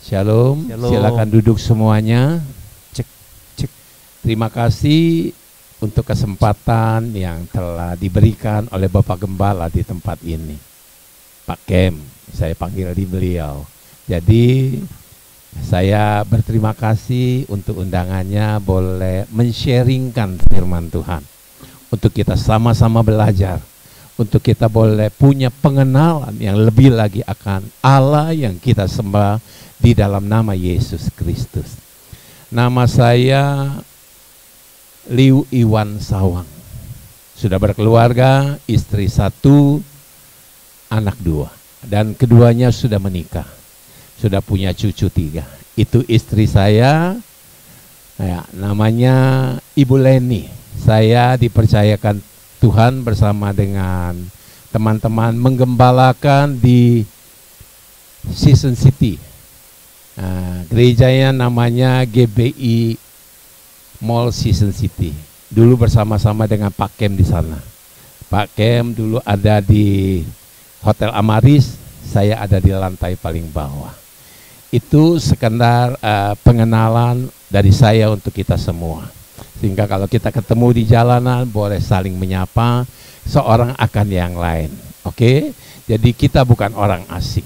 Shalom. Shalom. Silakan duduk semuanya. Cek, cek. Terima kasih untuk kesempatan yang telah diberikan oleh Bapak Gembala di tempat ini. Pak Kem, saya panggil di beliau. Jadi saya berterima kasih untuk undangannya, boleh men-sharingkan firman Tuhan. Untuk kita sama-sama belajar. Untuk kita boleh punya pengenalan yang lebih lagi akan Allah yang kita sembah di dalam nama Yesus Kristus. Nama saya Liu Iwan Sawang. Sudah berkeluarga, istri 1, anak 2. Dan keduanya sudah menikah. Sudah punya cucu 3. Itu istri saya, ya, namanya Ibu Leni. Saya dipercayakan Tuhan bersama dengan teman-teman menggembalakan di Season City. Nah, gerejanya namanya GBI Mall Season City. Dulu bersama-sama dengan Pak Kem di sana. Pak Kem dulu ada di Hotel Amaris, saya ada di lantai paling bawah. Itu sekedar pengenalan dari saya untuk kita semua. Sehingga kalau kita ketemu di jalanan boleh saling menyapa seorang akan yang lain. Oke? Jadi kita bukan orang asing.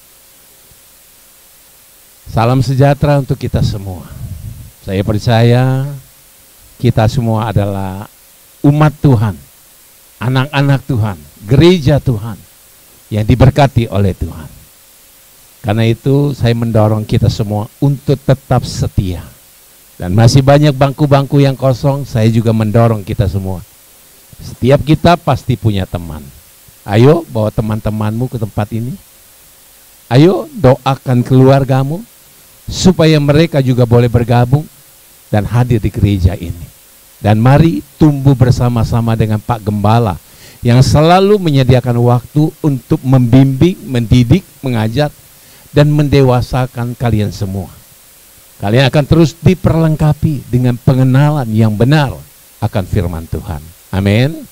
Salam sejahtera untuk kita semua. Saya percaya kita semua adalah umat Tuhan, anak-anak Tuhan, gereja Tuhan yang diberkati oleh Tuhan. Karena itu saya mendorong kita semua untuk tetap setia. Dan masih banyak bangku-bangku yang kosong, saya juga mendorong kita semua. Setiap kita pasti punya teman. Ayo bawa teman-temanmu ke tempat ini. Ayo doakan keluargamu, supaya mereka juga boleh bergabung dan hadir di gereja ini. Dan mari tumbuh bersama-sama dengan Pak Gembala, yang selalu menyediakan waktu untuk membimbing, mendidik, mengajar, dan mendewasakan kalian semua. Kalian akan terus diperlengkapi dengan pengenalan yang benar akan firman Tuhan. Amin.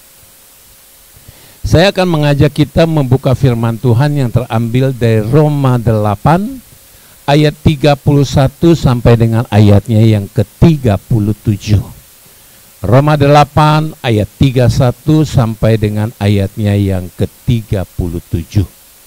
Saya akan mengajak kita membuka firman Tuhan yang terambil dari Roma 8 ayat 31 sampai dengan ayatnya yang ke-37. Roma 8 ayat 31 sampai dengan ayatnya yang ke-37.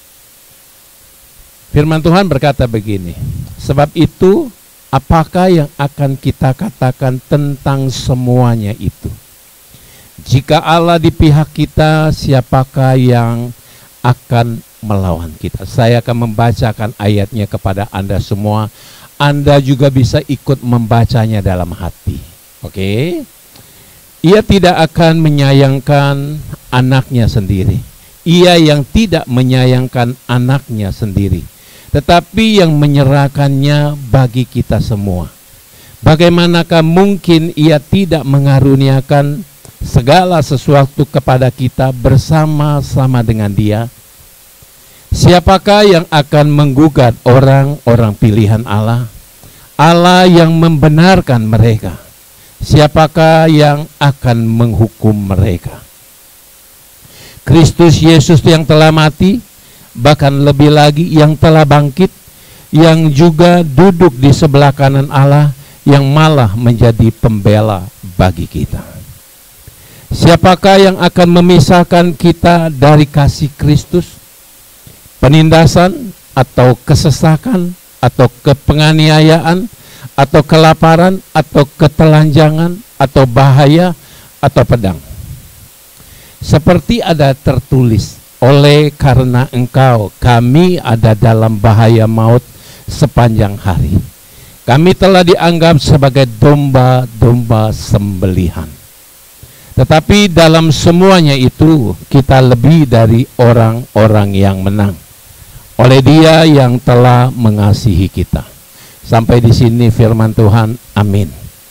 Firman Tuhan berkata begini, sebab itu apakah yang akan kita katakan tentang semuanya itu? Jika Allah di pihak kita, siapakah yang akan melawan kita? Saya akan membacakan ayatnya kepada Anda semua. Anda juga bisa ikut membacanya dalam hati. Oke? Ia tidak akan menyayangkan anaknya sendiri. Ia yang tidak menyayangkan anaknya sendiri, tetapi yang menyerahkannya bagi kita semua. Bagaimanakah mungkin ia tidak mengaruniakan segala sesuatu kepada kita bersama-sama dengan Dia? Siapakah yang akan menggugat orang-orang pilihan Allah? Allah yang membenarkan mereka. Siapakah yang akan menghukum mereka? Kristus Yesus yang telah mati, bahkan lebih lagi yang telah bangkit, yang juga duduk di sebelah kanan Allah, yang malah menjadi pembela bagi kita. Siapakah yang akan memisahkan kita dari kasih Kristus? Penindasan atau kesesakan atau kepenganiayaan atau kelaparan atau ketelanjangan atau bahaya atau pedang? Seperti ada tertulis, oleh karena engkau kami ada dalam bahaya maut sepanjang hari. Kami telah dianggap sebagai domba-domba sembelihan. Tetapi dalam semuanya itu kita lebih dari orang-orang yang menang oleh Dia yang telah mengasihi kita. Sampai di sini firman Tuhan. Amin.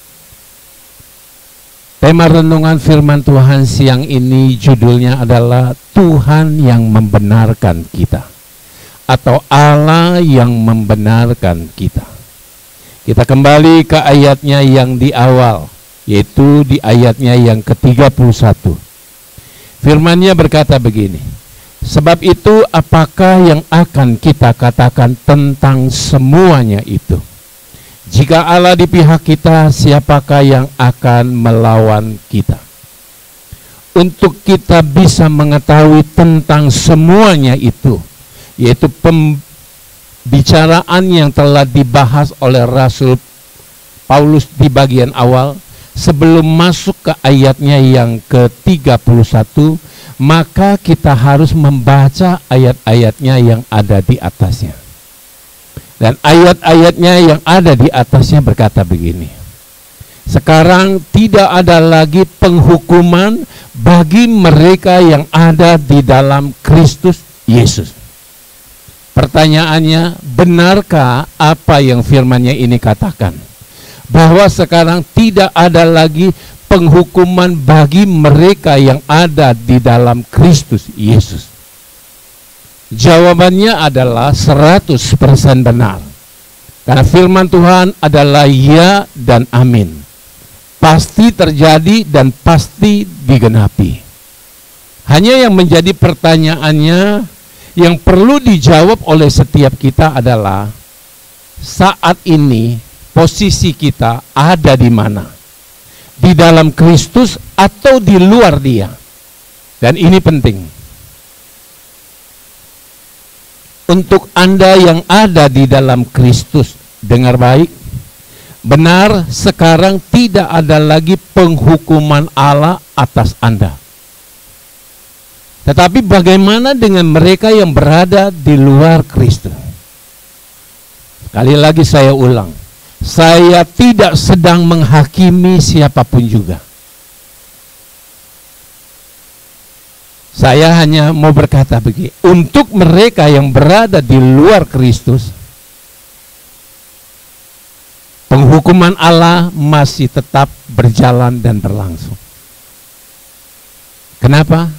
Tema renungan firman Tuhan siang ini judulnya adalah Tuhan yang membenarkan kita, atau Allah yang membenarkan kita. Kita kembali ke ayatnya yang di awal, yaitu di ayatnya yang ke-31. Firman-Nya berkata begini, Sebab itu, apakah yang akan kita katakan tentang semuanya itu? Jika Allah di pihak kita, siapakah yang akan melawan kita? Untuk kita bisa mengetahui tentang semuanya itu, yaitu pembicaraan yang telah dibahas oleh Rasul Paulus di bagian awal, sebelum masuk ke ayatnya yang ke-31, maka kita harus membaca ayat-ayatnya yang ada di atasnya. Dan ayat-ayatnya yang ada di atasnya berkata begini: sekarang tidak ada lagi penghukuman bagi mereka yang ada di dalam Kristus Yesus. Pertanyaannya, benarkah apa yang firman-Nya ini katakan? Bahwa sekarang tidak ada lagi penghukuman bagi mereka yang ada di dalam Kristus Yesus. Jawabannya adalah 100% benar. Karena firman Tuhan adalah ya dan amin. Pasti terjadi dan pasti digenapi. Hanya yang menjadi pertanyaannya, yang perlu dijawab oleh setiap kita adalah, saat ini posisi kita ada di mana? Di dalam Kristus atau di luar Dia? Dan ini penting. Untuk Anda yang ada di dalam Kristus, dengar baik, benar, sekarang tidak ada lagi penghukuman Allah atas Anda. Tetapi bagaimana dengan mereka yang berada di luar Kristus? Sekali lagi saya ulang, saya tidak sedang menghakimi siapapun juga. Saya hanya mau berkata begini, untuk mereka yang berada di luar Kristus, penghukuman Allah masih tetap berjalan dan berlangsung. Kenapa?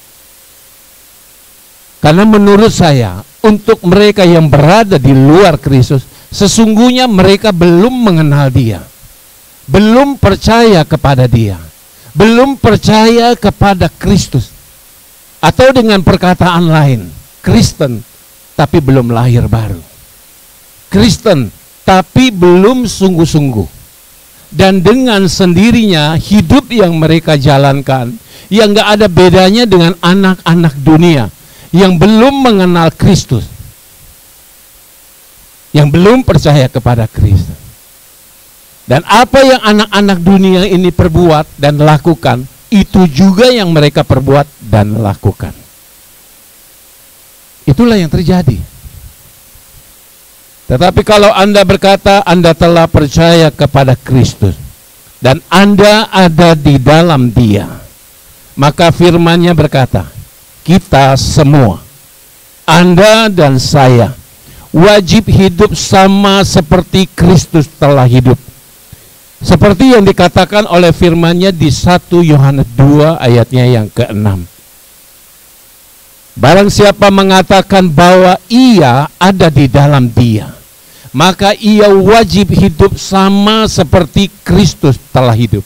Karena menurut saya, untuk mereka yang berada di luar Kristus, sesungguhnya mereka belum mengenal Dia, belum percaya kepada Dia, belum percaya kepada Kristus. Atau dengan perkataan lain, Kristen tapi belum lahir baru, Kristen tapi belum sungguh-sungguh. Dan dengan sendirinya hidup yang mereka jalankan, yang gak ada bedanya dengan anak-anak dunia yang belum mengenal Kristus, yang belum percaya kepada Kristus. Dan apa yang anak-anak dunia ini perbuat dan lakukan, itu juga yang mereka perbuat dan lakukan. Itulah yang terjadi. Tetapi kalau Anda berkata Anda telah percaya kepada Kristus dan Anda ada di dalam Dia, maka firman-Nya berkata, kita semua, Anda dan saya, wajib hidup sama seperti Kristus telah hidup. Seperti yang dikatakan oleh firman-Nya di 1 Yohanes 2 ayatnya yang ke-6. Barang siapa mengatakan bahwa ia ada di dalam Dia, maka ia wajib hidup sama seperti Kristus telah hidup.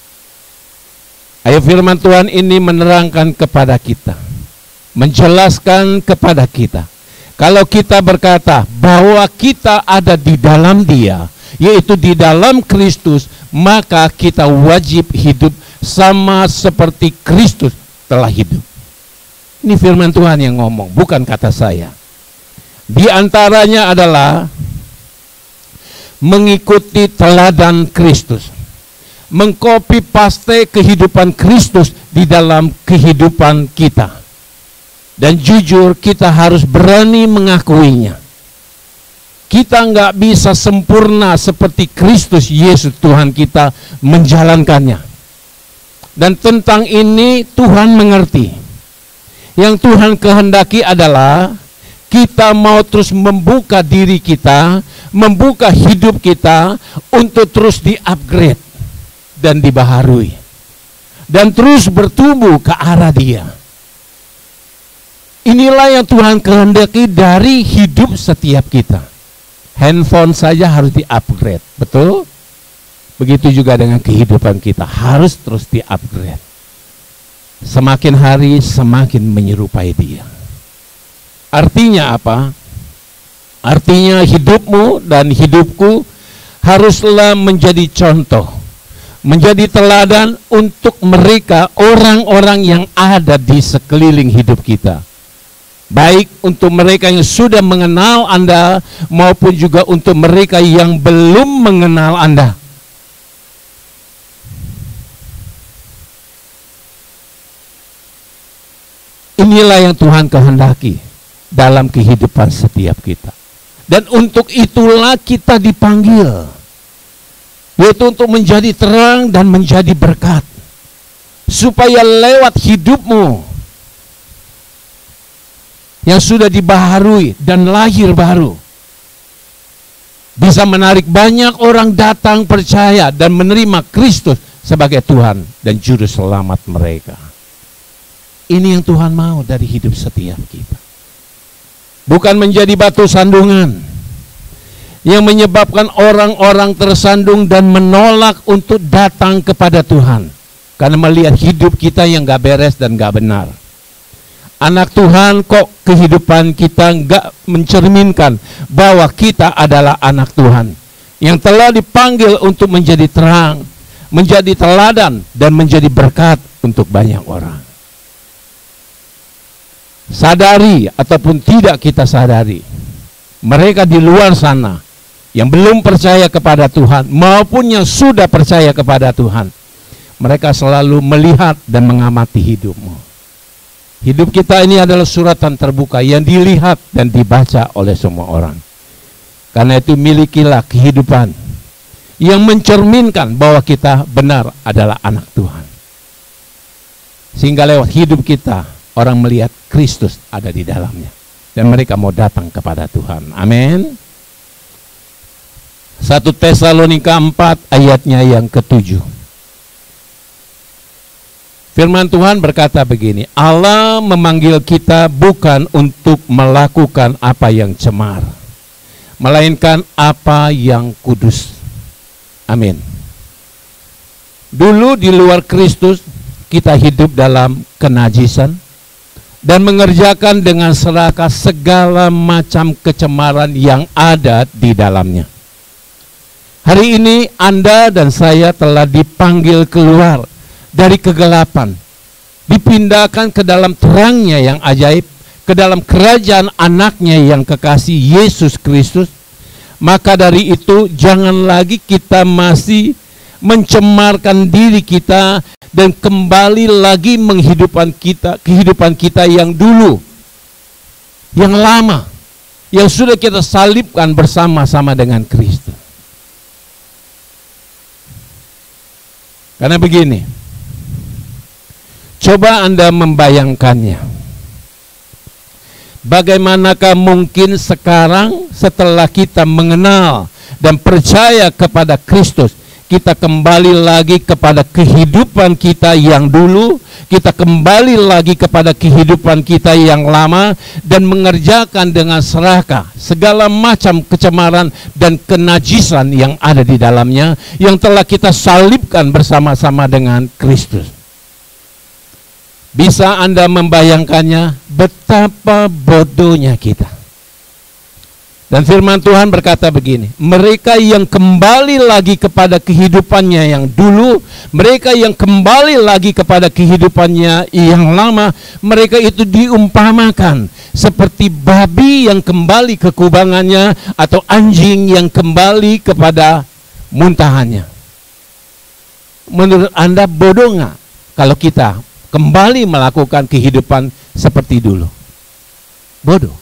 Ayo, firman Tuhan ini menerangkan kepada kita, menjelaskan kepada kita, kalau kita berkata bahwa kita ada di dalam Dia, yaitu di dalam Kristus, maka kita wajib hidup sama seperti Kristus telah hidup. Ini firman Tuhan yang ngomong, bukan kata saya. Di antaranya adalah mengikuti teladan Kristus, mengcopy paste kehidupan Kristus di dalam kehidupan kita. Dan jujur, kita harus berani mengakuinya. Kita nggak bisa sempurna seperti Kristus Yesus Tuhan kita menjalankannya. Dan tentang ini Tuhan mengerti. Yang Tuhan kehendaki adalah kita mau terus membuka diri kita, membuka hidup kita untuk terus di-upgrade dan dibaharui. Dan terus bertumbuh ke arah Dia. Inilah yang Tuhan kehendaki dari hidup setiap kita. Handphone saja harus di-upgrade, betul? Begitu juga dengan kehidupan kita, harus terus di-upgrade. Semakin hari semakin menyerupai Dia. Artinya apa? Artinya hidupmu dan hidupku haruslah menjadi contoh, menjadi teladan untuk mereka, orang-orang yang ada di sekeliling hidup kita. Baik untuk mereka yang sudah mengenal Anda maupun juga untuk mereka yang belum mengenal Anda. Inilah yang Tuhan kehendaki dalam kehidupan setiap kita. Dan untuk itulah kita dipanggil, yaitu untuk menjadi terang dan menjadi berkat, supaya lewat hidupmu yang sudah dibaharui dan lahir baru, bisa menarik banyak orang datang percaya dan menerima Kristus sebagai Tuhan dan Juru Selamat mereka. Ini yang Tuhan mau dari hidup setiap kita. Bukan menjadi batu sandungan yang menyebabkan orang-orang tersandung dan menolak untuk datang kepada Tuhan, karena melihat hidup kita yang gak beres dan gak benar. Anak Tuhan kok kehidupan kita gak mencerminkan bahwa kita adalah anak Tuhan yang telah dipanggil untuk menjadi terang, menjadi teladan, dan menjadi berkat untuk banyak orang. Sadari ataupun tidak kita sadari, mereka di luar sana yang belum percaya kepada Tuhan maupun yang sudah percaya kepada Tuhan, mereka selalu melihat dan mengamati hidupmu. Hidup kita ini adalah suratan terbuka yang dilihat dan dibaca oleh semua orang. Karena itu milikilah kehidupan yang mencerminkan bahwa kita benar adalah anak Tuhan. Sehingga lewat hidup kita, orang melihat Kristus ada di dalamnya. Dan mereka mau datang kepada Tuhan. Amin. 1 Tesalonika 4 ayatnya yang ke-7. Firman Tuhan berkata begini, Allah memanggil kita bukan untuk melakukan apa yang cemar, melainkan apa yang kudus. Amin. Dulu di luar Kristus, kita hidup dalam kenajisan dan mengerjakan dengan serakah segala macam kecemaran yang ada di dalamnya. Hari ini Anda dan saya telah dipanggil keluar dari kegelapan, dipindahkan ke dalam terangnya yang ajaib, ke dalam kerajaan anaknya yang kekasih, Yesus Kristus. Maka dari itu jangan lagi kita masih mencemarkan diri kita dan kembali lagi menghidupkan kehidupan kita yang dulu, yang lama, yang sudah kita salibkan bersama-sama dengan Kristus. Karena begini, coba Anda membayangkannya. Bagaimanakah mungkin sekarang setelah kita mengenal dan percaya kepada Kristus, kita kembali lagi kepada kehidupan kita yang dulu, kita kembali lagi kepada kehidupan kita yang lama dan mengerjakan dengan serakah segala macam kecemaran dan kenajisan yang ada di dalamnya, yang telah kita salibkan bersama-sama dengan Kristus. Bisa Anda membayangkannya betapa bodohnya kita. Dan firman Tuhan berkata begini, mereka yang kembali lagi kepada kehidupannya yang dulu, mereka yang kembali lagi kepada kehidupannya yang lama, mereka itu diumpamakan seperti babi yang kembali ke kubangannya atau anjing yang kembali kepada muntahannya. Menurut Anda bodoh nggak kalau kita kembali melakukan kehidupan seperti dulu? Bodoh.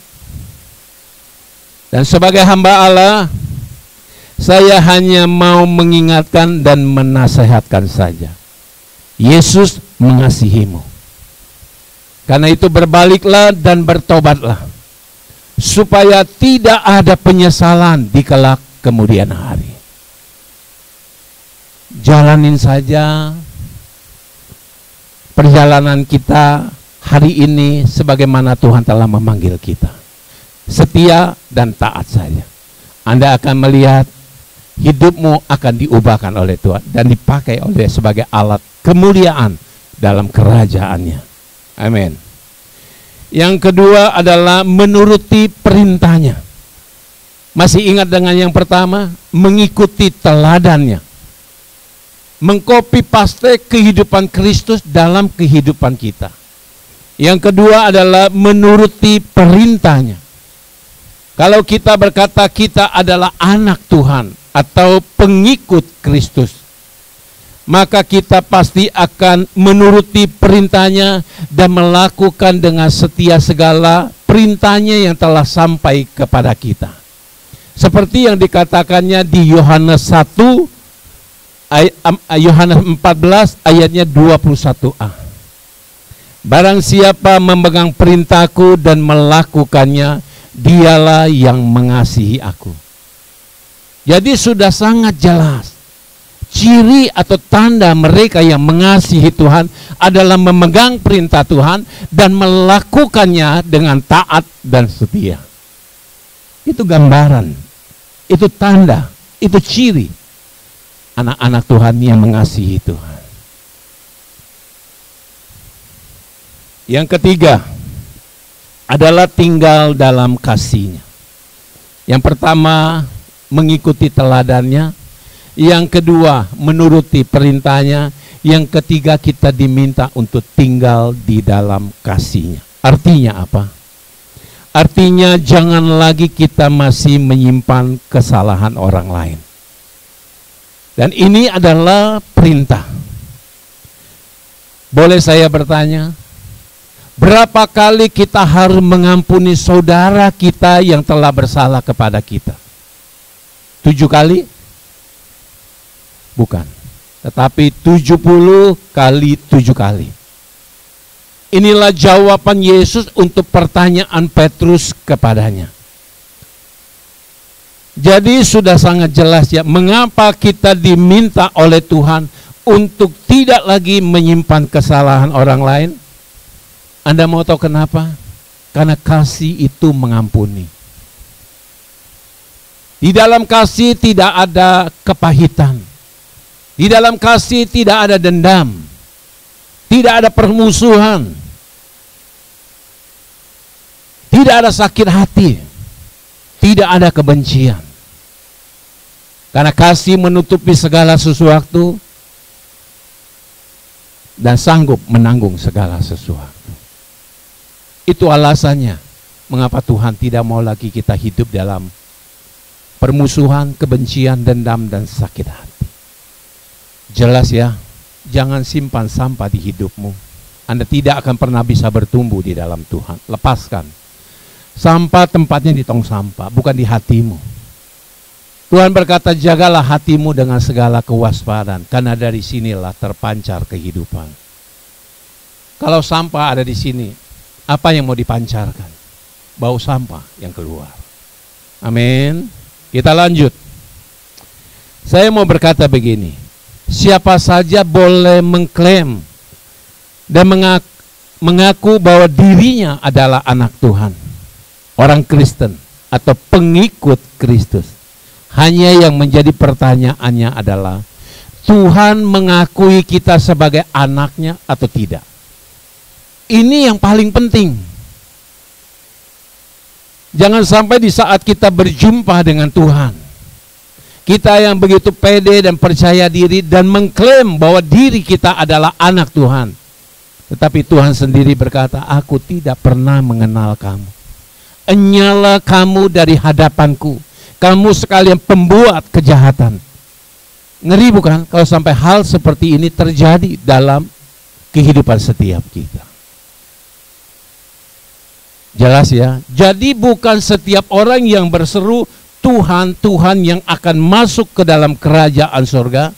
Dan sebagai hamba Allah, saya hanya mau mengingatkan dan menasehatkan saja. Yesus mengasihimu. Karena itu berbaliklah dan bertobatlah, supaya tidak ada penyesalan di kelak kemudian hari. Jalanin saja perjalanan kita hari ini sebagaimana Tuhan telah memanggil kita. Setia dan taat saja. Anda akan melihat hidupmu akan diubahkan oleh Tuhan dan dipakai oleh sebagai alat kemuliaan dalam kerajaannya. Amin. Yang kedua adalah menuruti perintahnya. Masih ingat dengan yang pertama? Mengikuti teladannya. Mengcopy paste kehidupan Kristus dalam kehidupan kita. Yang kedua adalah menuruti perintahnya. Kalau kita berkata kita adalah anak Tuhan atau pengikut Kristus, maka kita pasti akan menuruti perintahnya dan melakukan dengan setia segala perintahnya yang telah sampai kepada kita. Seperti yang dikatakannya di Yohanes 1, Yohanes 14 ayatnya 21a. Barang siapa memegang perintahku dan melakukannya, dialah yang mengasihi aku. Jadi sudah sangat jelas. Ciri atau tanda mereka yang mengasihi Tuhan adalah memegang perintah Tuhan dan melakukannya dengan taat dan setia. Itu gambaran. Itu tanda, itu ciri anak-anak Tuhan yang mengasihi Tuhan. Yang ketiga adalah tinggal dalam kasih-Nya. Yang pertama mengikuti teladannya, yang kedua menuruti perintahnya, yang ketiga kita diminta untuk tinggal di dalam kasih-Nya. Artinya apa? Artinya jangan lagi kita masih menyimpan kesalahan orang lain. Dan ini adalah perintah. Boleh saya bertanya, berapa kali kita harus mengampuni saudara kita yang telah bersalah kepada kita? 7 kali? Bukan. Tetapi 70 kali 7 kali. Inilah jawaban Yesus untuk pertanyaan Petrus kepadanya. Jadi sudah sangat jelas ya, mengapa kita diminta oleh Tuhan untuk tidak lagi menyimpan kesalahan orang lain. Anda mau tahu kenapa? Karena kasih itu mengampuni. Di dalam kasih tidak ada kepahitan. Di dalam kasih tidak ada dendam. Tidak ada permusuhan. Tidak ada sakit hati. Tidak ada kebencian. Karena kasih menutupi segala sesuatu dan sanggup menanggung segala sesuatu. Itu alasannya mengapa Tuhan tidak mau lagi kita hidup dalam permusuhan, kebencian, dendam, dan sakit hati. Jelas ya. Jangan simpan sampah di hidupmu. Anda tidak akan pernah bisa bertumbuh di dalam Tuhan. Lepaskan. Sampah tempatnya di tong sampah, bukan di hatimu. Tuhan berkata, jagalah hatimu dengan segala kewaspadaan, karena dari sinilah terpancar kehidupan. Kalau sampah ada di sini, apa yang mau dipancarkan? Bau sampah yang keluar. Amin. Kita lanjut. Saya mau berkata begini. Siapa saja boleh mengklaim dan mengaku bahwa dirinya adalah anak Tuhan, orang Kristen atau pengikut Kristus. Hanya yang menjadi pertanyaannya adalah, Tuhan mengakui kita sebagai anaknya atau tidak? Ini yang paling penting. Jangan sampai di saat kita berjumpa dengan Tuhan, kita yang begitu pede dan percaya diri dan mengklaim bahwa diri kita adalah anak Tuhan, tetapi Tuhan sendiri berkata, aku tidak pernah mengenal kamu. Enyalah kamu dari hadapanku. Kamu sekalian pembuat kejahatan. Ngeri bukan kalau sampai hal seperti ini terjadi dalam kehidupan setiap kita. Jelas ya. Jadi bukan setiap orang yang berseru Tuhan, Tuhan yang akan masuk ke dalam kerajaan surga,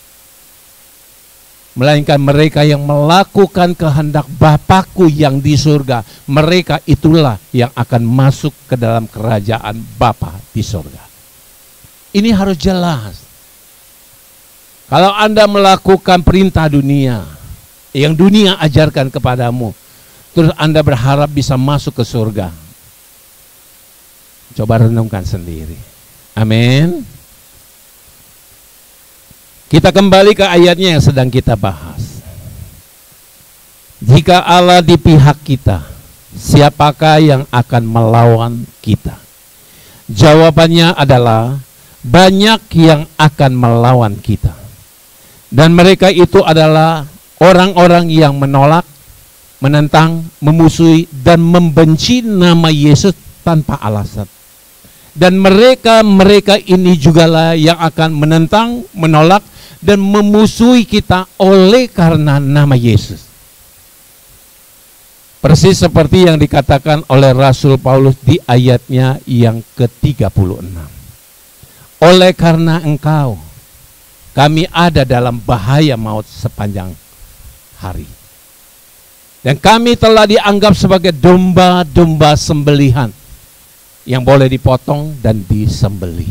melainkan mereka yang melakukan kehendak Bapakku yang di surga. Mereka itulah yang akan masuk ke dalam kerajaan Bapa di surga. Ini harus jelas. Kalau Anda melakukan perintah dunia, yang dunia ajarkan kepadamu, terus Anda berharap bisa masuk ke surga, coba renungkan sendiri. Amin. Kita kembali ke ayatnya yang sedang kita bahas. Jika Allah di pihak kita, siapakah yang akan melawan kita? Jawabannya adalah banyak yang akan melawan kita. Dan mereka itu adalah orang-orang yang menolak, menentang, memusuhi, dan membenci nama Yesus tanpa alasan. Dan mereka ini jugalah yang akan menentang, menolak, dan memusuhi kita oleh karena nama Yesus. Persis seperti yang dikatakan oleh Rasul Paulus di ayatnya yang ke-36. Oleh karena engkau, kami ada dalam bahaya maut sepanjang hari. Dan kami telah dianggap sebagai domba-domba sembelihan yang boleh dipotong dan disembelih.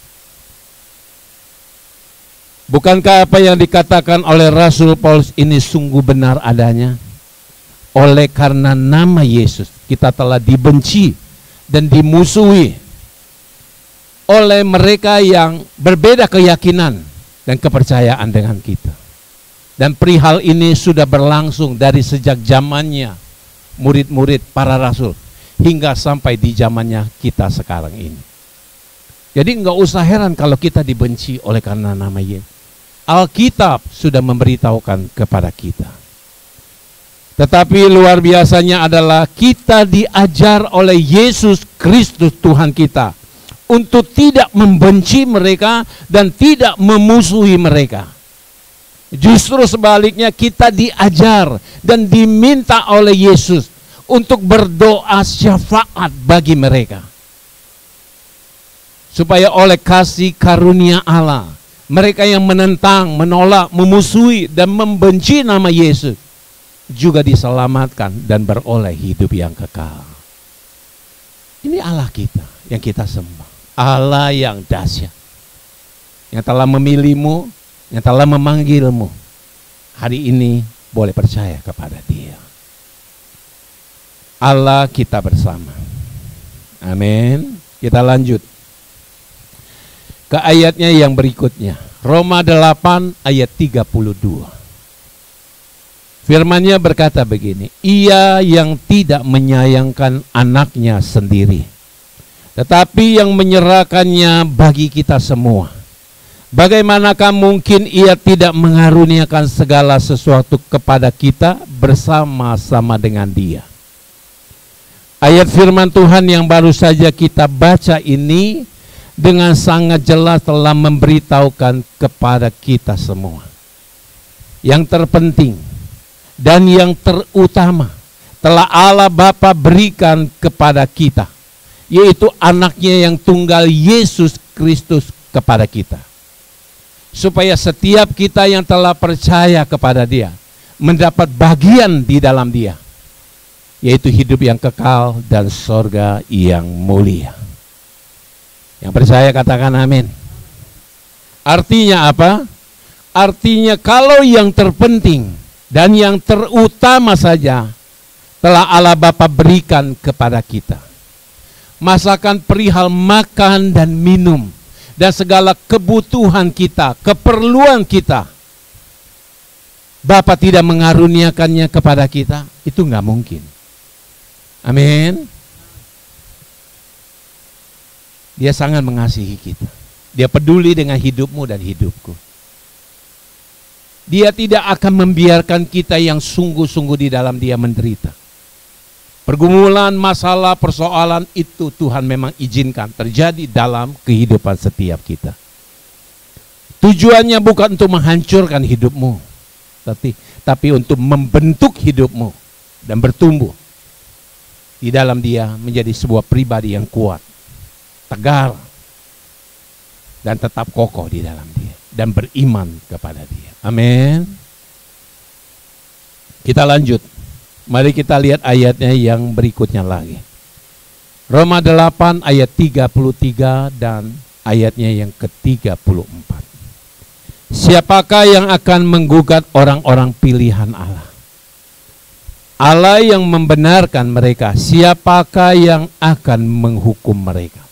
Bukankah apa yang dikatakan oleh Rasul Paulus ini sungguh benar adanya? Oleh karena nama Yesus kita telah dibenci dan dimusuhi oleh mereka yang berbeda keyakinan dan kepercayaan dengan kita. Dan perihal ini sudah berlangsung dari sejak zamannya murid-murid para rasul hingga sampai di zamannya kita sekarang ini. Jadi enggak usah heran kalau kita dibenci oleh karena nama Yesus. Alkitab sudah memberitahukan kepada kita. Tetapi luar biasanya adalah kita diajar oleh Yesus Kristus Tuhan kita untuk tidak membenci mereka dan tidak memusuhi mereka. Justru sebaliknya kita diajar dan diminta oleh Yesus untuk berdoa syafaat bagi mereka. Supaya oleh kasih karunia Allah, mereka yang menentang, menolak, memusuhi dan membenci nama Yesus juga diselamatkan dan beroleh hidup yang kekal. Ini Allah kita yang kita sembah. Allah yang dahsyat, yang telah memilihmu, yang telah memanggilmu. Hari ini boleh percaya kepada Dia. Allah kita bersama. Amin. Kita lanjut ke ayatnya yang berikutnya. Roma 8 ayat 32. Firman-Nya berkata begini, Ia yang tidak menyayangkan anaknya sendiri, tetapi yang menyerahkannya bagi kita semua. Bagaimanakah mungkin Ia tidak mengaruniakan segala sesuatu kepada kita bersama-sama dengan Dia? Ayat firman Tuhan yang baru saja kita baca ini dengan sangat jelas telah memberitahukan kepada kita semua. Yang terpenting dan yang terutama telah Allah Bapa berikan kepada kita, yaitu anaknya yang tunggal Yesus Kristus kepada kita. Supaya setiap kita yang telah percaya kepada Dia mendapat bagian di dalam Dia, yaitu hidup yang kekal dan sorga yang mulia. Yang percaya katakan amin. Artinya apa? Artinya kalau yang terpenting dan yang terutama saja telah Allah Bapa berikan kepada kita. Masakan perihal makan dan minum dan segala kebutuhan kita, keperluan kita, Bapa tidak mengaruniakannya kepada kita, itu nggak mungkin. Amin. Dia sangat mengasihi kita. Dia peduli dengan hidupmu dan hidupku. Dia tidak akan membiarkan kita yang sungguh-sungguh di dalam Dia menderita. Pergumulan, masalah, persoalan itu Tuhan memang izinkan terjadi dalam kehidupan setiap kita. Tujuannya bukan untuk menghancurkan hidupmu, tapi untuk membentuk hidupmu dan bertumbuh di dalam Dia menjadi sebuah pribadi yang kuat, tegar, dan tetap kokoh di dalam Dia dan beriman kepada Dia. Amin. Kita lanjut. Mari kita lihat ayatnya yang berikutnya lagi. Roma 8 ayat 33 dan ayatnya yang ke-34. Siapakah yang akan menggugat orang-orang pilihan Allah? Allah yang membenarkan mereka, siapakah yang akan menghukum mereka?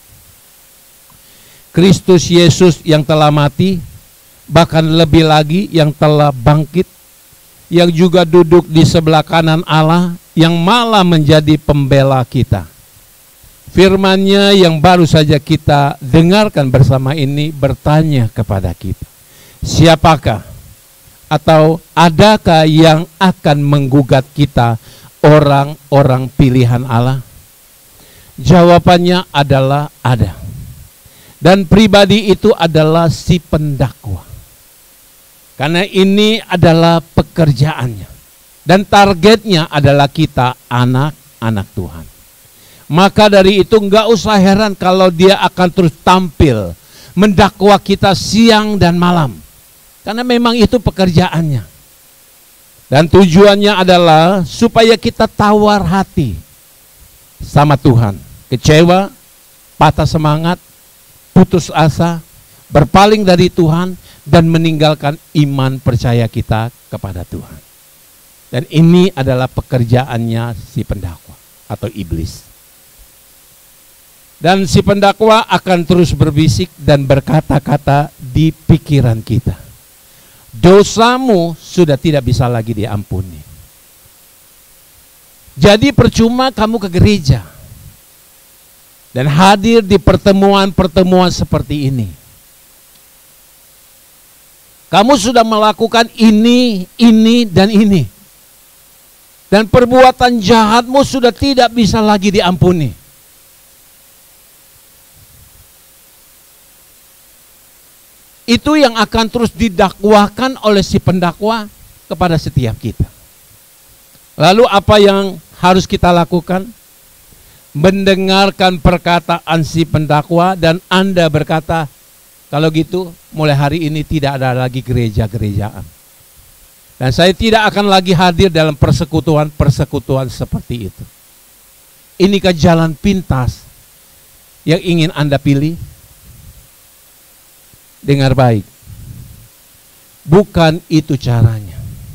Kristus Yesus yang telah mati, bahkan lebih lagi yang telah bangkit, yang juga duduk di sebelah kanan Allah, yang malah menjadi pembela kita. Firman-Nya yang baru saja kita dengarkan bersama ini bertanya kepada kita, siapakah atau adakah yang akan menggugat kita, orang-orang pilihan Allah? Jawabannya adalah ada. Dan pribadi itu adalah si pendakwa. Karena ini adalah pekerjaannya. Dan targetnya adalah kita, anak-anak Tuhan. Maka dari itu enggak usah heran kalau dia akan terus tampil mendakwa kita siang dan malam. Karena memang itu pekerjaannya. Dan tujuannya adalah supaya kita tawar hati sama Tuhan. Kecewa, patah semangat, putus asa, berpaling dari Tuhan, dan meninggalkan iman percaya kita kepada Tuhan. Dan ini adalah pekerjaannya si pendakwa atau iblis. Dan si pendakwa akan terus berbisik dan berkata-kata di pikiran kita. Dosamu sudah tidak bisa lagi diampuni. Jadi percuma kamu ke gereja dan hadir di pertemuan-pertemuan seperti ini. Kamu sudah melakukan ini, dan ini. Dan perbuatan jahatmu sudah tidak bisa lagi diampuni. Itu yang akan terus didakwakan oleh si pendakwa kepada setiap kita. Lalu apa yang harus kita lakukan? Mendengarkan perkataan si pendakwa dan Anda berkata, kalau gitu mulai hari ini tidak ada lagi gereja-gerejaan. Dan saya tidak akan lagi hadir dalam persekutuan-persekutuan seperti itu. Inikah jalan pintas yang ingin Anda pilih? Dengar baik, bukan itu caranya.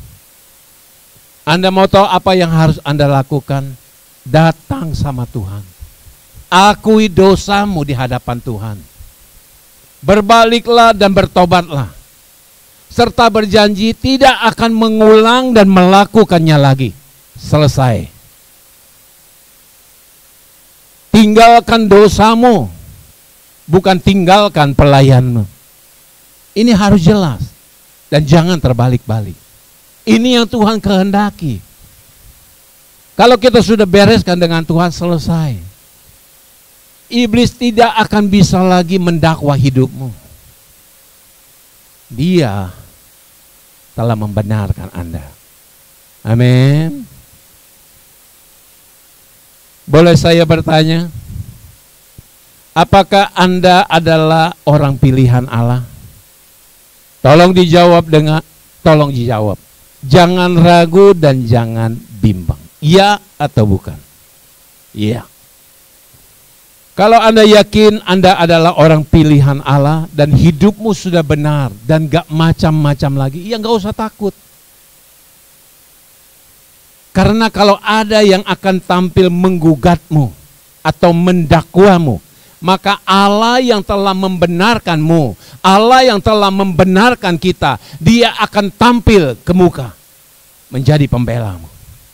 Anda mau tahu apa yang harus Anda lakukan? Datang sama Tuhan. Akui dosamu di hadapan Tuhan. Berbaliklah dan bertobatlah. Serta berjanji tidak akan mengulang dan melakukannya lagi. Selesai. Tinggalkan dosamu, bukan tinggalkan pelayanmu. Ini harus jelas dan jangan terbalik-balik. Ini yang Tuhan kehendaki. Kalau kita sudah bereskan dengan Tuhan, selesai. Iblis tidak akan bisa lagi mendakwa hidupmu. Dia telah membenarkan Anda. Amin. Boleh saya bertanya, apakah Anda adalah orang pilihan Allah? Tolong dijawab tolong dijawab. Jangan ragu dan jangan bimbang. Iya atau bukan? Iya. Kalau Anda yakin Anda adalah orang pilihan Allah dan hidupmu sudah benar dan gak macam-macam lagi, ya gak usah takut. Karena kalau ada yang akan tampil menggugatmu atau mendakwamu, maka Allah yang telah membenarkanmu, Allah yang telah membenarkan kita, Dia akan tampil ke muka menjadi pembelamu.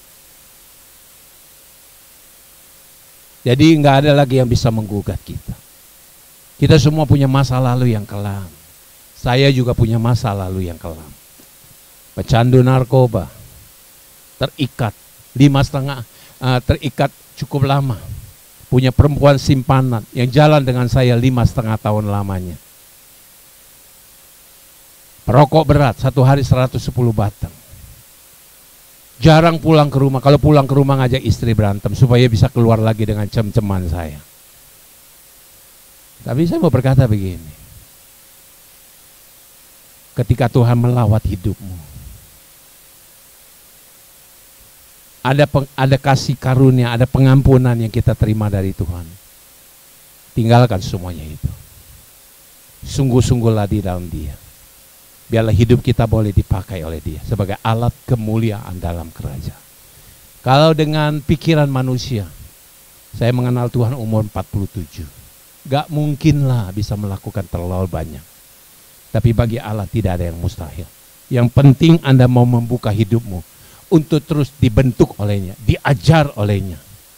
Jadi nggak ada lagi yang bisa menggugat kita. Kita semua punya masa lalu yang kelam. Saya juga punya masa lalu yang kelam. Pecandu narkoba, terikat 5,5, terikat cukup lama. Punya perempuan simpanan yang jalan dengan saya 5,5 tahun lamanya. Perokok berat, satu hari 110 batang. Jarang pulang ke rumah, kalau pulang ke rumah ngajak istri berantem supaya bisa keluar lagi dengan cem-ceman saya. Tapi saya mau berkata begini, ketika Tuhan melawat hidupmu, ada kasih karunia, ada pengampunan yang kita terima dari Tuhan. Tinggalkan semuanya itu. Sungguh-sungguhlah di dalam Dia. Biarlah hidup kita boleh dipakai oleh Dia sebagai alat kemuliaan dalam kerajaan. Kalau dengan pikiran manusia, saya mengenal Tuhan umur 47. Gak mungkinlah bisa melakukan terlalu banyak. Tapi bagi Allah tidak ada yang mustahil. Yang penting Anda mau membuka hidupmu untuk terus dibentuk olehnya, diajar olehnya.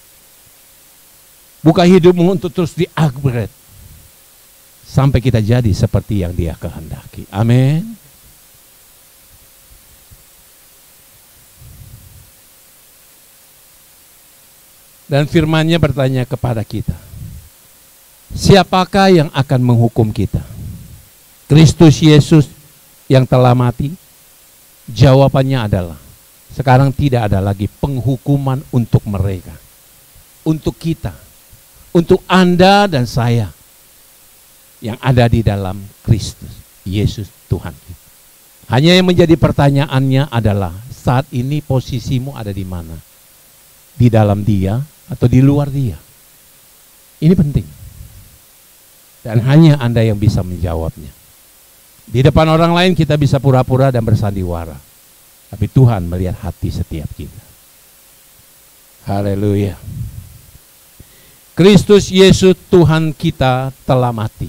Buka hidupmu untuk terus di-upgrade sampai kita jadi seperti yang Dia kehendaki. Amin. Dan firman-Nya bertanya kepada kita, siapakah yang akan menghukum kita? Kristus Yesus yang telah mati? Jawabannya adalah, sekarang tidak ada lagi penghukuman untuk mereka. Untuk kita, untuk Anda dan saya yang ada di dalam Kristus Yesus Tuhan kita. Hanya yang menjadi pertanyaannya adalah, saat ini posisimu ada di mana? Di dalam Dia atau di luar Dia? Ini penting. Dan hanya Anda yang bisa menjawabnya. Di depan orang lain kita bisa pura-pura dan bersandiwara. Tapi Tuhan melihat hati setiap kita. Haleluya. Kristus Yesus Tuhan kita telah mati.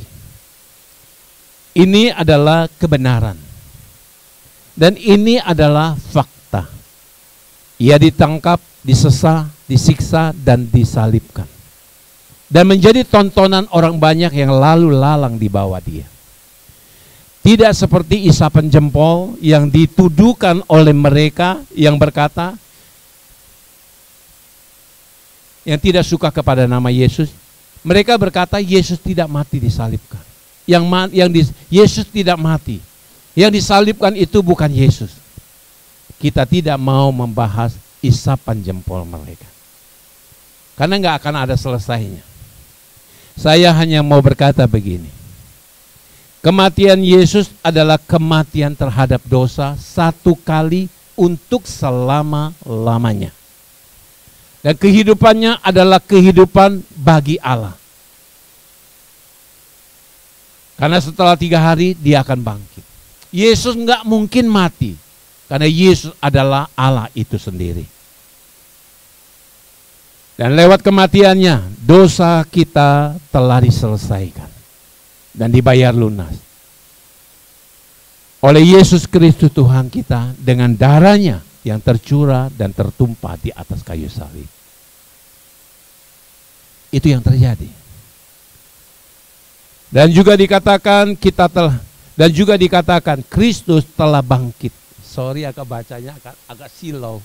Ini adalah kebenaran. Dan ini adalah fakta. Ia ditangkap, disesah, disiksa, dan disalibkan. Dan menjadi tontonan orang banyak yang lalu lalang di bawah Dia. Tidak seperti isapan jempol yang dituduhkan oleh mereka yang berkata, yang tidak suka kepada nama Yesus. Mereka berkata Yesus tidak mati disalibkan. Yesus tidak mati. Yang disalibkan itu bukan Yesus. Kita tidak mau membahas isapan jempol mereka. Karena nggak akan ada selesainya. Saya hanya mau berkata begini. Kematian Yesus adalah kematian terhadap dosa satu kali untuk selama-lamanya. Dan kehidupannya adalah kehidupan bagi Allah. Karena setelah 3 hari Dia akan bangkit. Yesus nggak mungkin mati. Karena Yesus adalah Allah itu sendiri. Dan lewat kematiannya, dosa kita telah diselesaikan. Dan dibayar lunas. Oleh Yesus Kristus Tuhan kita dengan darahnya yang tercurah dan tertumpah di atas kayu salib. Itu yang terjadi. Dan juga dikatakan Kristus telah bangkit. Sorry agak bacanya agak silau.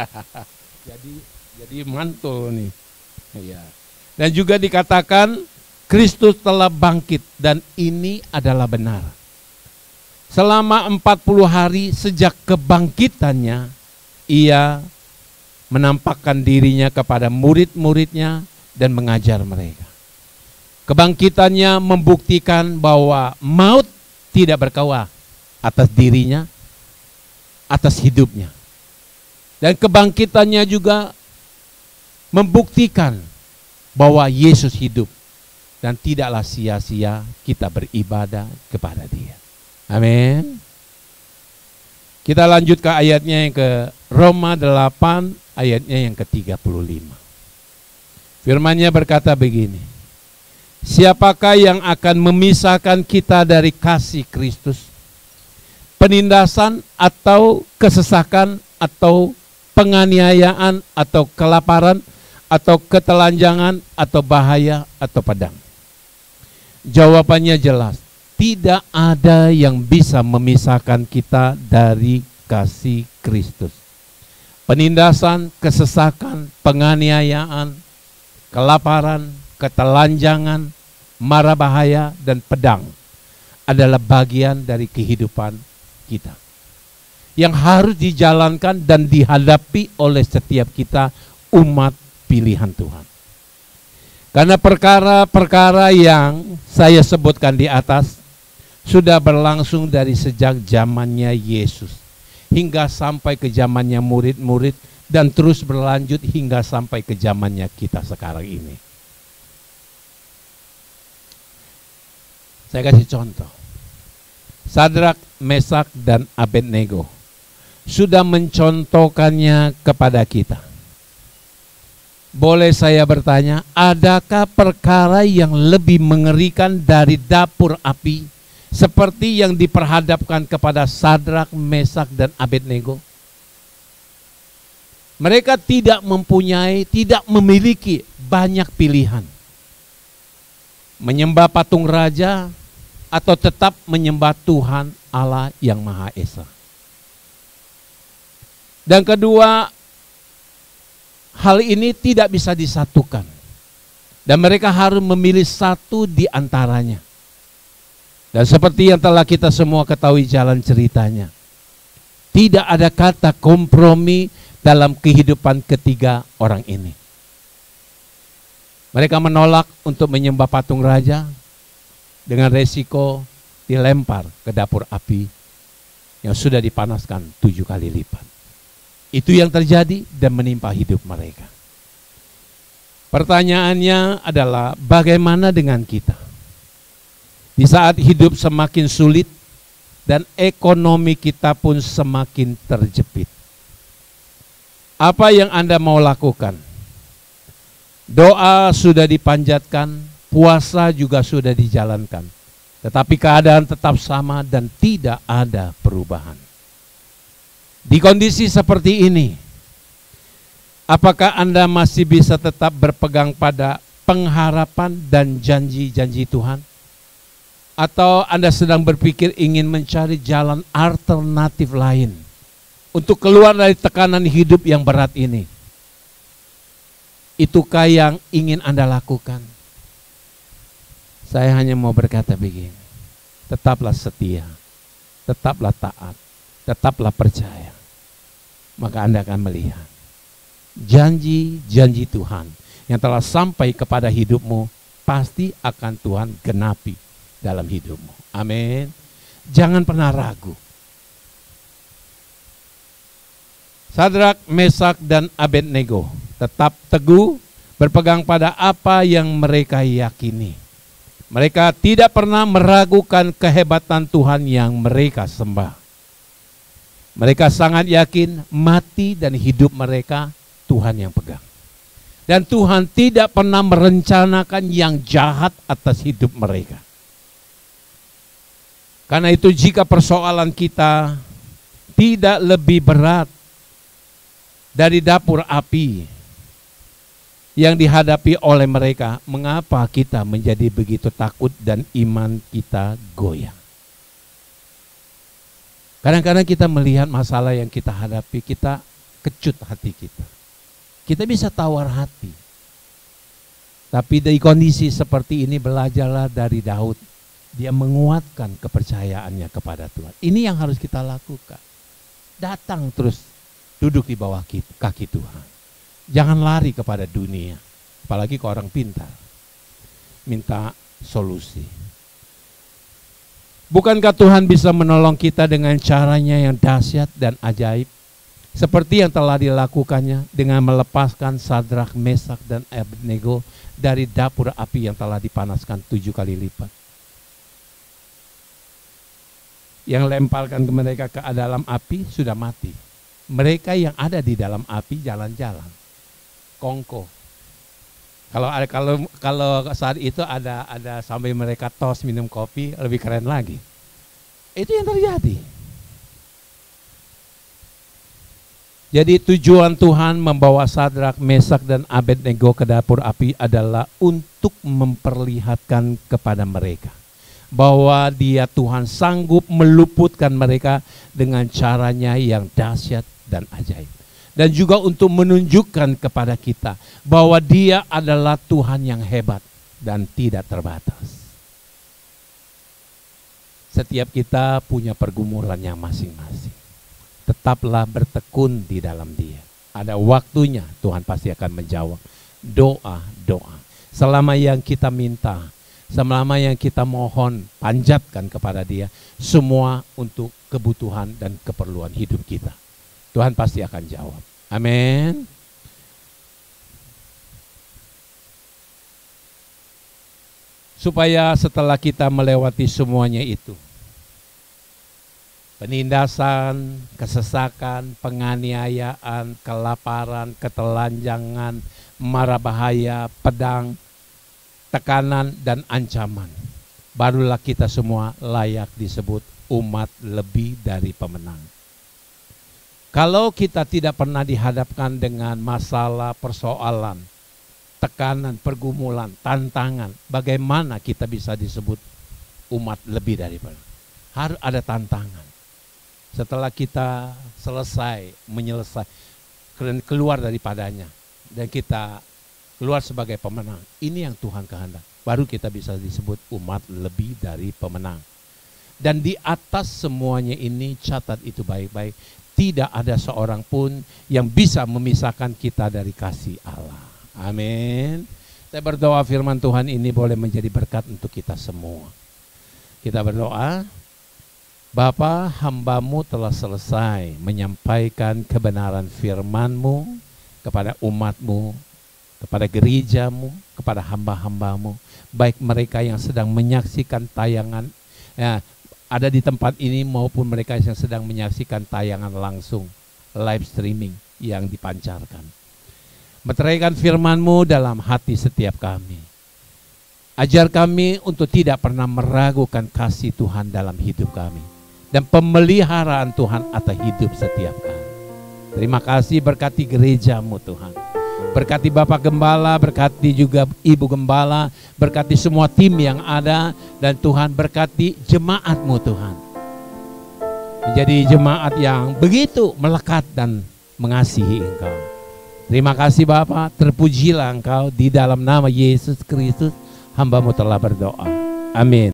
jadi mantul nih. Ya. Dan juga dikatakan Kristus telah bangkit dan ini adalah benar. Selama 40 hari sejak kebangkitannya, Ia menampakkan dirinya kepada murid-muridnya dan mengajar mereka. Kebangkitannya membuktikan bahwa maut tidak berkuasa atas dirinya, atas hidupnya. Dan kebangkitannya juga membuktikan bahwa Yesus hidup. Dan tidaklah sia-sia kita beribadah kepada Dia. Amin. Kita lanjut ke ayatnya yang ke Roma 8 ayatnya yang ke-35. Firman-Nya berkata begini. Siapakah yang akan memisahkan kita dari kasih Kristus? Penindasan atau kesesakan atau penganiayaan atau kelaparan atau ketelanjangan atau bahaya atau pedang? Jawabannya jelas, tidak ada yang bisa memisahkan kita dari kasih Kristus. Penindasan, kesesakan, penganiayaan, kelaparan, ketelanjangan, mara bahaya, dan pedang adalah bagian dari kehidupan kita. Yang harus dijalankan dan dihadapi oleh setiap kita umat pilihan Tuhan. Karena perkara-perkara yang saya sebutkan di atas sudah berlangsung dari sejak zamannya Yesus hingga sampai ke zamannya murid-murid dan terus berlanjut hingga sampai ke zamannya kita sekarang ini. Saya kasih contoh. Sadrak, Mesak, dan Abednego sudah mencontohkannya kepada kita. Boleh saya bertanya, adakah perkara yang lebih mengerikan dari dapur api seperti yang diperhadapkan kepada Sadrak, Mesak, dan Abednego? Mereka tidak memiliki banyak pilihan. Menyembah patung raja atau tetap menyembah Tuhan Allah yang Maha Esa. Dan kedua, hal ini tidak bisa disatukan. Dan mereka harus memilih satu di antaranya. Dan seperti yang telah kita semua ketahui jalan ceritanya, tidak ada kata kompromi dalam kehidupan ketiga orang ini. Mereka menolak untuk menyembah patung raja dengan resiko dilempar ke dapur api yang sudah dipanaskan 7 kali lipat. Itu yang terjadi dan menimpa hidup mereka. Pertanyaannya adalah bagaimana dengan kita? Di saat hidup semakin sulit dan ekonomi kita pun semakin terjepit. Apa yang Anda mau lakukan? Doa sudah dipanjatkan, puasa juga sudah dijalankan. Tetapi keadaan tetap sama dan tidak ada perubahan. Di kondisi seperti ini, apakah Anda masih bisa tetap berpegang pada pengharapan dan janji-janji Tuhan? Atau Anda sedang berpikir ingin mencari jalan alternatif lain untuk keluar dari tekanan hidup yang berat ini? Itukah yang ingin Anda lakukan? Saya hanya mau berkata begini, tetaplah setia, tetaplah taat, tetaplah percaya. Maka Anda akan melihat janji-janji Tuhan yang telah sampai kepada hidupmu pasti akan Tuhan genapi dalam hidupmu. Amin. Jangan pernah ragu. Sadrak, Mesak, dan Abednego tetap teguh berpegang pada apa yang mereka yakini. Mereka tidak pernah meragukan kehebatan Tuhan yang mereka sembah. Mereka sangat yakin mati dan hidup mereka Tuhan yang pegang. Dan Tuhan tidak pernah merencanakan yang jahat atas hidup mereka. Karena itu jika persoalan kita tidak lebih berat dari dapur api yang dihadapi oleh mereka, mengapa kita menjadi begitu takut dan iman kita goyah? Kadang-kadang kita melihat masalah yang kita hadapi, kita kecut hati kita. Kita bisa tawar hati. Tapi di kondisi seperti ini belajarlah dari Daud. Dia menguatkan kepercayaannya kepada Tuhan. Ini yang harus kita lakukan. Datang terus duduk di bawah kaki Tuhan. Jangan lari kepada dunia, apalagi ke orang pintar. Minta solusi. Bukankah Tuhan bisa menolong kita dengan caranya yang dahsyat dan ajaib? Seperti yang telah dilakukannya dengan melepaskan Sadrak, Mesak, dan Abednego dari dapur api yang telah dipanaskan 7 kali lipat. Yang lemparkan ke mereka ke dalam api sudah mati. Mereka yang ada di dalam api jalan-jalan, kongko. Kalau saat itu ada sambil mereka tos minum kopi, lebih keren lagi. Itu yang terjadi. Jadi tujuan Tuhan membawa Sadrak, Mesak, dan Abednego ke dapur api adalah untuk memperlihatkan kepada mereka bahwa Dia Tuhan sanggup meluputkan mereka dengan caranya yang dahsyat dan ajaib. Dan juga untuk menunjukkan kepada kita bahwa Dia adalah Tuhan yang hebat dan tidak terbatas. Setiap kita punya pergumulannya masing-masing. Tetaplah bertekun di dalam Dia. Ada waktunya Tuhan pasti akan menjawab doa-doa. Selama yang kita minta, selama yang kita mohon, panjatkan kepada Dia, semua untuk kebutuhan dan keperluan hidup kita. Tuhan pasti akan jawab. Amin. Supaya setelah kita melewati semuanya itu, penindasan, kesesakan, penganiayaan, kelaparan, ketelanjangan, mara bahaya, pedang, tekanan, dan ancaman, barulah kita semua layak disebut umat lebih dari pemenang. Kalau kita tidak pernah dihadapkan dengan masalah, persoalan, tekanan, pergumulan, tantangan, bagaimana kita bisa disebut umat lebih daripada? Harus ada tantangan. Setelah kita keluar daripadanya, dan kita keluar sebagai pemenang, ini yang Tuhan kehendak. Baru kita bisa disebut umat lebih dari pemenang. Dan di atas semuanya ini, catat itu baik-baik, tidak ada seorang pun yang bisa memisahkan kita dari kasih Allah. Amin. Saya berdoa firman Tuhan ini boleh menjadi berkat untuk kita semua. Kita berdoa. Bapa, hamba-Mu telah selesai menyampaikan kebenaran firman-Mu kepada umat-Mu, kepada gereja-Mu, kepada hamba-hamba-Mu. Baik mereka yang sedang menyaksikan tayangan ada di tempat ini maupun mereka yang sedang menyaksikan tayangan langsung, live streaming yang dipancarkan. Meteraikan firman-Mu dalam hati setiap kami. Ajar kami untuk tidak pernah meragukan kasih Tuhan dalam hidup kami. Dan pemeliharaan Tuhan atas hidup setiap kami. Terima kasih, berkati gereja-Mu Tuhan. Berkati Bapak Gembala, berkati juga Ibu Gembala, berkati semua tim yang ada, dan Tuhan berkati jemaat-Mu Tuhan. Menjadi jemaat yang begitu melekat dan mengasihi Engkau. Terima kasih Bapak, terpujilah Engkau, di dalam nama Yesus Kristus hamba-Mu telah berdoa. Amin.